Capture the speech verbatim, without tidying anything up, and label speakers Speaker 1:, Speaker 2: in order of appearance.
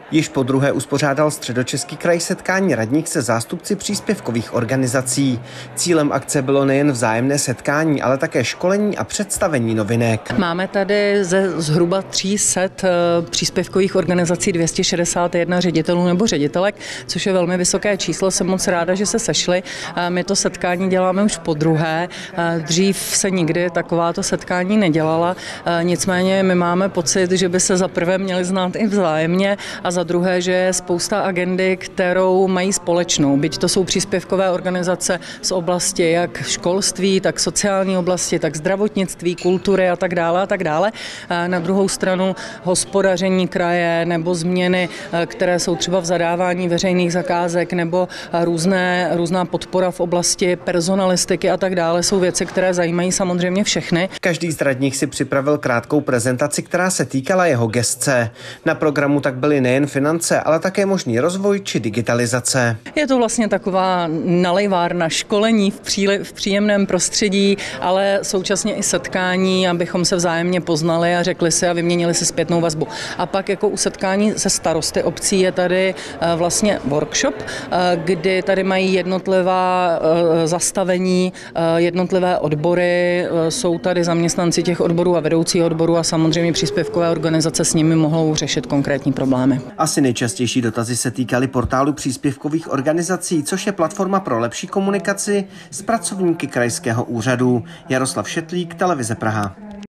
Speaker 1: Již po druhé uspořádal Středočeský kraj setkání radních se zástupci příspěvkových organizací. Cílem akce bylo nejen vzájemné setkání, ale také školení a představení novinek.
Speaker 2: Máme tady ze zhruba tří set příspěvkových organizací dvě stě šedesát jedna ředitelů nebo ředitelek, což je velmi vysoké číslo. Jsem moc ráda, že se sešli. My to setkání děláme už po druhé. Dřív se nikdy takováto setkání nedělala. Nicméně my máme pocit, že by se za prvé měli znát i vzájemně a za druhé, že je spousta agendy, kterou mají společnou. Byť to jsou příspěvkové organizace z oblasti jak školství, tak sociální oblasti, tak zdravotnictví, kultury a tak dále a tak dále. Na druhou stranu hospodaření kraje nebo změny, které jsou třeba v zadávání veřejných zakázek nebo různé, různá podpora v oblasti personalistiky a tak dále, jsou věci, které zajímají samozřejmě všechny.
Speaker 1: Každý z radních si připravil krátkou prezentaci, která se týkala jeho gesce. Na programu tak byly nejen finance, ale také možný rozvoj či digitalizace.
Speaker 2: Je to vlastně taková nalejvárna školení v, příli, v příjemném prostředí, ale současně i setkání, abychom se vzájemně poznali a řekli si a vyměnili si zpětnou vazbu. A pak jako u setkání se starosty obcí je tady vlastně workshop, kdy tady mají jednotlivá zastavení, jednotlivé odbory, jsou tady zaměstnanci těch odborů a vedoucí odborů a samozřejmě příspěvkové organizace s nimi mohou řešit konkrétní problémy.
Speaker 1: Asi nejčastější dotazy se týkaly portálu příspěvkových organizací, což je platforma pro lepší komunikaci s pracovníky krajského úřadu. Jaroslav Šetlík, Televize Praha.